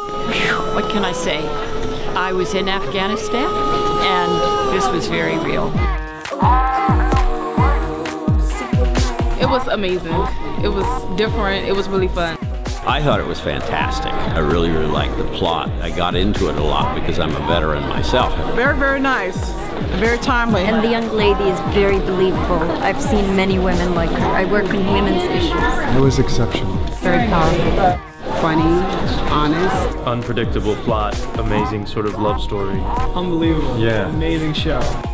What can I say? I was in Afghanistan, and this was very real. It was amazing. It was different. It was really fun. I thought it was fantastic. I really liked the plot. I got into it a lot because I'm a veteran myself. Very, very nice. Very timely. And the young lady is very believable. I've seen many women like her. I work in women's issues. It was exceptional. Very powerful. Funny, honest. Unpredictable plot, amazing sort of love story. Unbelievable. Yeah. Amazing show.